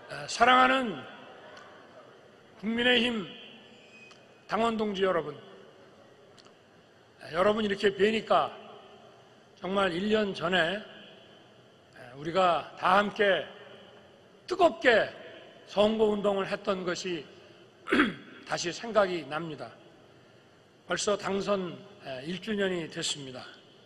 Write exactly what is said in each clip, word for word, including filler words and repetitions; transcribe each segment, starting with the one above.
사랑하는 국민의힘 당원 동지 여러분, 여러분 이렇게 뵈니까 정말 일 년 전에 우리가 다 함께 뜨겁게 선거운동을 했던 것이 다시 생각이 납니다. 벌써 당선 일 주년이 됐습니다.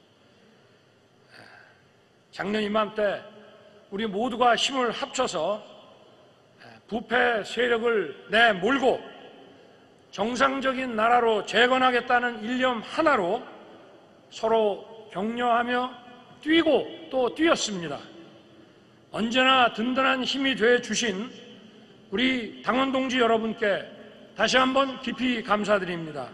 작년 이맘때 우리 모두가 힘을 합쳐서 부패 세력을 내몰고 정상적인 나라로 재건하겠다는 일념 하나로 서로 격려하며 뛰고 또 뛰었습니다. 언제나 든든한 힘이 되어 주신 우리 당원 동지 여러분께 다시 한번 깊이 감사드립니다.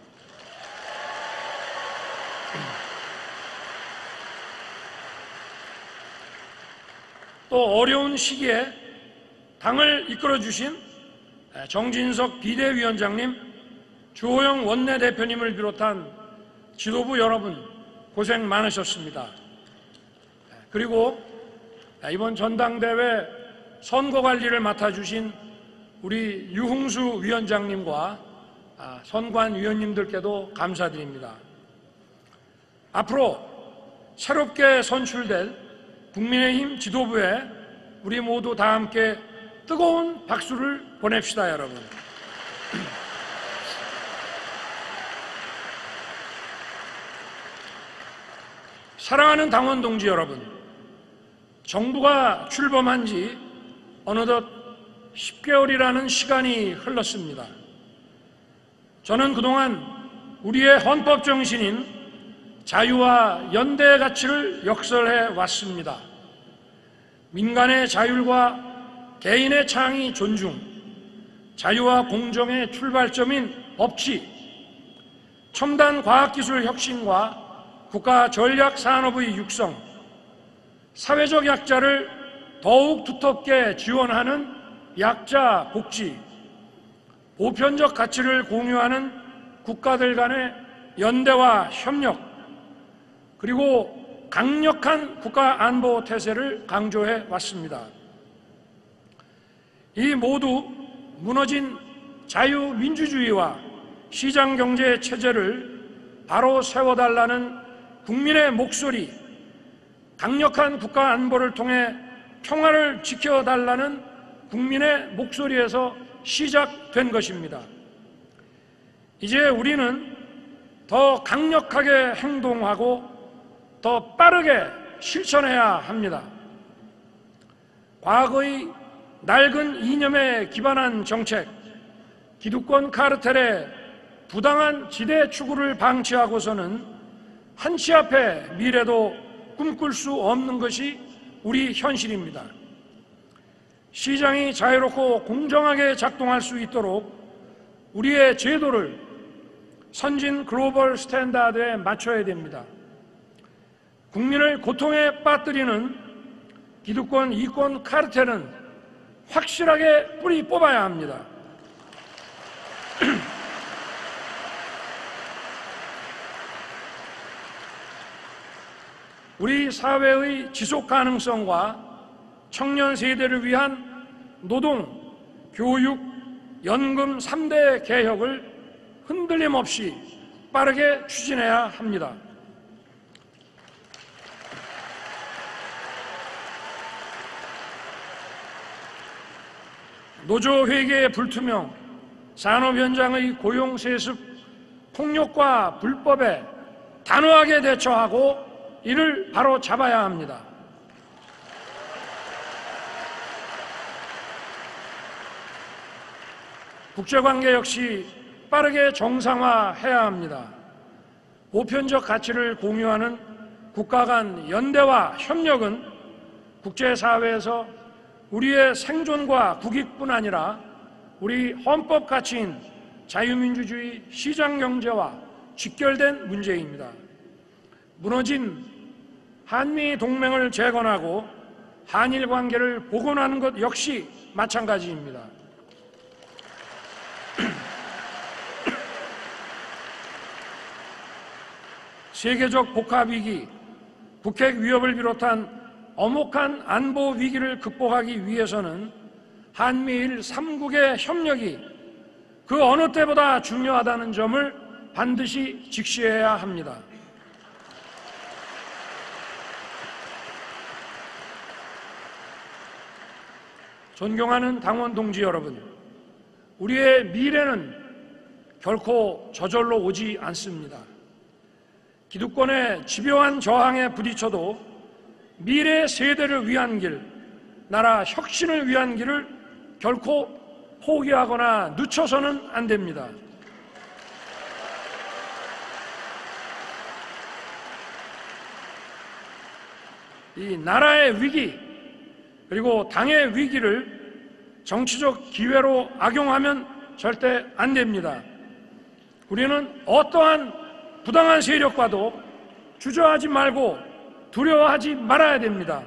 또 어려운 시기에 당을 이끌어 주신 정진석 비대위원장님, 주호영 원내대표님을 비롯한 지도부 여러분 고생 많으셨습니다. 그리고 이번 전당대회 선거관리를 맡아주신 우리 유흥수 위원장님과 선관위원님들께도 감사드립니다. 앞으로 새롭게 선출될 국민의힘 지도부에 우리 모두 다 함께 뜨거운 박수를 보냅시다, 여러분. 사랑하는 당원 동지 여러분, 정부가 출범한 지 어느덧 십 개월이라는 시간이 흘렀습니다. 저는 그동안 우리의 헌법 정신인 자유와 연대의 가치를 역설해 왔습니다. 민간의 자율과 개인의 창의 존중, 자유와 공정의 출발점인 법치, 첨단 과학기술 혁신과 국가 전략 산업의 육성, 사회적 약자를 더욱 두텁게 지원하는 약자 복지, 보편적 가치를 공유하는 국가들 간의 연대와 협력, 그리고 강력한 국가 안보 태세를 강조해 왔습니다. 이 모두 무너진 자유민주주의와 시장경제 체제를 바로 세워달라는 국민의 목소리, 강력한 국가 안보를 통해 평화를 지켜달라는 국민의 목소리에서 시작된 것입니다. 이제 우리는 더 강력하게 행동하고 더 빠르게 실천해야 합니다. 과거의 낡은 이념에 기반한 정책, 기득권 카르텔의 부당한 지대 추구를 방치하고서는 한치 앞의 미래도 꿈꿀 수 없는 것이 우리 현실입니다. 시장이 자유롭고 공정하게 작동할 수 있도록 우리의 제도를 선진 글로벌 스탠다드에 맞춰야 됩니다. 국민을 고통에 빠뜨리는 기득권 이권 카르텔은 확실하게 뿌리 뽑아야 합니다. 우리 사회의 지속 가능성과 청년 세대를 위한 노동, 교육, 연금 삼 대 개혁을 흔들림 없이 빠르게 추진해야 합니다. 노조 회계의 불투명, 산업 현장의 고용 세습, 폭력과 불법에 단호하게 대처하고 이를 바로 잡아야 합니다. 국제관계 역시 빠르게 정상화해야 합니다. 보편적 가치를 공유하는 국가 간 연대와 협력은 국제사회에서 우리의 생존과 국익뿐 아니라 우리 헌법 가치인 자유민주주의 시장경제와 직결된 문제입니다. 무너진 한미 동맹을 재건하고 한일 관계를 복원하는 것 역시 마찬가지입니다. 세계적 복합위기, 북핵 위협을 비롯한 엄혹한 안보 위기를 극복하기 위해서는 한미일 삼국의 협력이 그 어느 때보다 중요하다는 점을 반드시 직시해야 합니다. 존경하는 당원 동지 여러분, 우리의 미래는 결코 저절로 오지 않습니다. 기득권의 집요한 저항에 부딪혀도 미래 세대를 위한 길, 나라 혁신을 위한 길을 결코 포기하거나 늦춰서는 안 됩니다. 이 나라의 위기 그리고 당의 위기를 정치적 기회로 악용하면 절대 안 됩니다. 우리는 어떠한 부당한 세력과도 주저하지 말고 두려워하지 말아야 됩니다.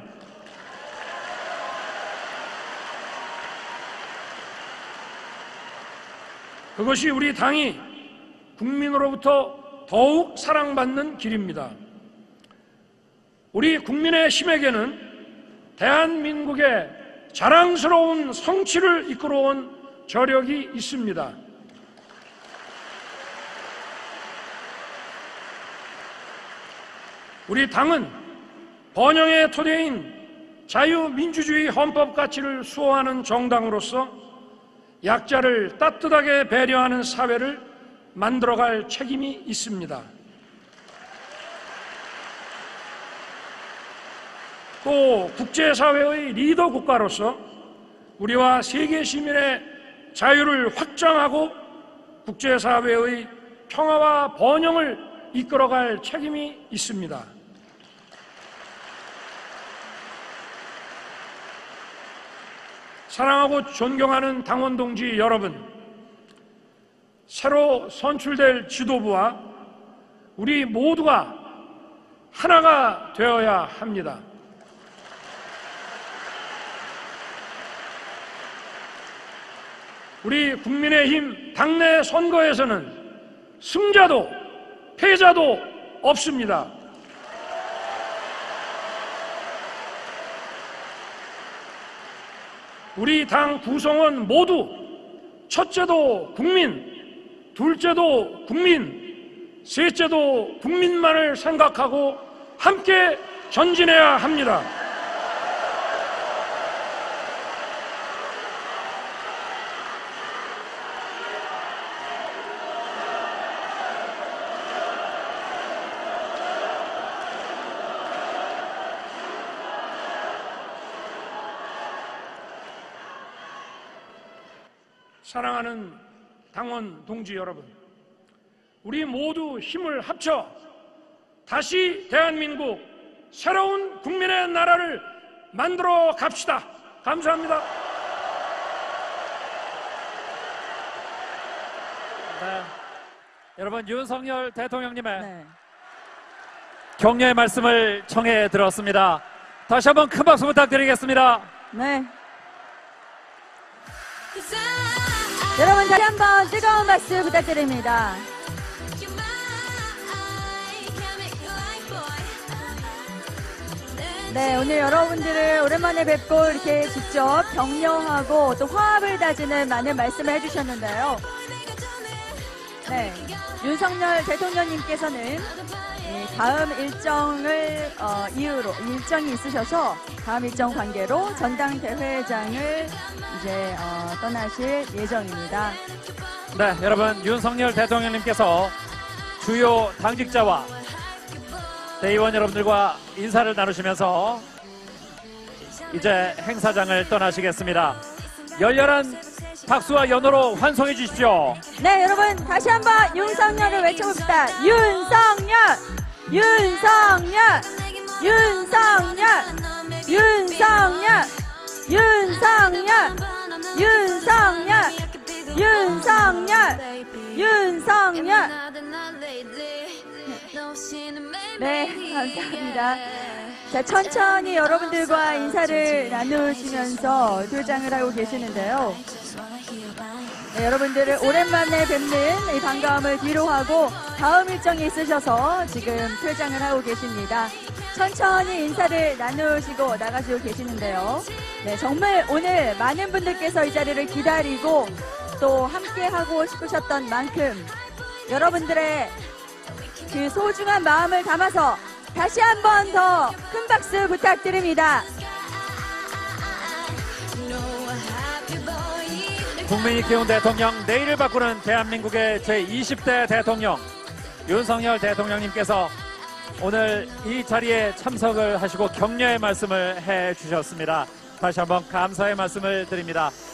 그것이 우리 당이 국민으로부터 더욱 사랑받는 길입니다. 우리 국민의 힘에게는 대한민국의 자랑스러운 성취를 이끌어온 저력이 있습니다. 우리 당은 번영의 토대인 자유민주주의 헌법 가치를 수호하는 정당으로서 약자를 따뜻하게 배려하는 사회를 만들어갈 책임이 있습니다. 또 국제사회의 리더 국가로서 우리와 세계 시민의 자유를 확장하고 국제사회의 평화와 번영을 이끌어갈 책임이 있습니다. 사랑하고 존경하는 당원 동지 여러분, 새로 선출될 지도부와 우리 모두가 하나가 되어야 합니다. 우리 국민의힘 당내 선거에서는 승자도 패자도 없습니다. 우리 당 구성원 모두 첫째도 국민, 둘째도 국민, 셋째도 국민만을 생각하고 함께 전진해야 합니다. 사랑하는 당원 동지 여러분, 우리 모두 힘을 합쳐 다시 대한민국 새로운 국민의 나라를 만들어 갑시다. 감사합니다. 네. 여러분, 윤석열 대통령님의 네. 격려의 말씀을 청해 들었습니다. 다시 한번 큰 박수 부탁드리겠습니다. 네. 여러분 다시 한번 뜨거운 박수 부탁드립니다. 네, 오늘 여러분들을 오랜만에 뵙고 이렇게 직접 격려하고 또 화합을 다지는 많은 말씀을 해주셨는데요. 네, 윤석열 대통령님께서는 다음 일정을 어, 이유로 일정이 있으셔서 다음 일정 관계로 전당대회장을 이제 어, 떠나실 예정입니다. 네, 여러분, 윤석열 대통령님께서 주요 당직자와 대의원 여러분들과 인사를 나누시면서 이제 행사장을 떠나시겠습니다. 열렬한 박수와 연호로 환송해 주십시오. 네, 여러분 다시 한번 윤석열을 외쳐봅시다. 윤석열! 윤석열! 윤석열! 윤석열! 윤석열! 윤석열! 윤석열! 윤석열! 네, 감사합니다. 자, 천천히 여러분들과 인사를 나누시면서 퇴장을 하고 계시는데요. 네, 여러분들을 오랜만에 뵙는 이 반가움을 뒤로하고 다음 일정이 있으셔서 지금 퇴장을 하고 계십니다. 천천히 인사를 나누시고 나가시고 계시는데요. 네, 정말 오늘 많은 분들께서 이 자리를 기다리고 또 함께 하고 싶으셨던 만큼 여러분들의 그 소중한 마음을 담아서 다시 한 번 더 큰 박수 부탁드립니다. 국민이 키운 대통령, 내일을 바꾸는 대한민국의 제이십 대 대통령 윤석열 대통령님께서 오늘 이 자리에 참석을 하시고 격려의 말씀을 해 주셨습니다. 다시 한번 감사의 말씀을 드립니다.